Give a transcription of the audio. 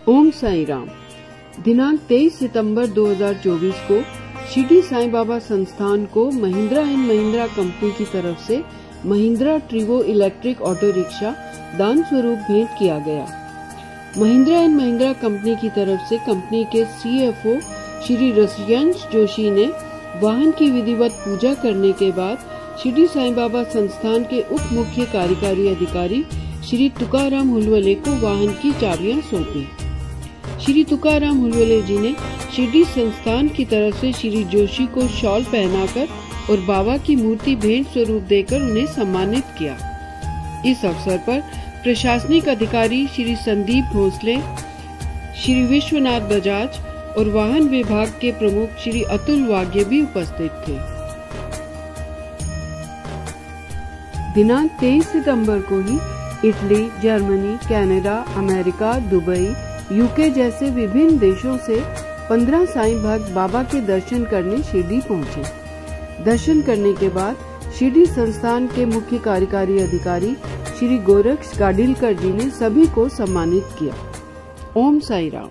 ओम साई राम। दिनांक 23 सितंबर 2024 को शिरडी साईं बाबा संस्थान को महिंद्रा एंड महिंद्रा कंपनी की तरफ से Mahindra Treo electric auto rickshaw दान स्वरूप भेंट किया गया। महिंद्रा एंड महिंद्रा कंपनी की तरफ से कंपनी के CFO श्री रसयंश जोशी ने वाहन की विधिवत पूजा करने के बाद शिरडी साईं बाबा संस्थान के उप मुख्य कार्यकारी अधिकारी श्री तुकाराम हुलवले को वाहन की चाबियां सौंपी। श्री तुकाराम हुलवले जी ने शिरडी संस्थान की तरफ से श्री जोशी को शॉल पहनाकर और बाबा की मूर्ति भेंट स्वरूप देकर उन्हें सम्मानित किया। इस अवसर पर प्रशासनिक अधिकारी श्री संदीप भोसले, श्री विश्वनाथ बजाज और वाहन विभाग के प्रमुख श्री अतुल वाग्ये भी उपस्थित थे। दिनांक 23 सितंबर को ही Italy, Germany, Canada, America, Dubai, UK जैसे विभिन्न देशों से 15 साईं भक्त बाबा के दर्शन करने शिरडी पहुंचे। दर्शन करने के बाद शिरडी संस्थान के मुख्य कार्यकारी अधिकारी श्री गोरक्ष गाडिलकर जी ने सभी को सम्मानित किया। ओम साई राम।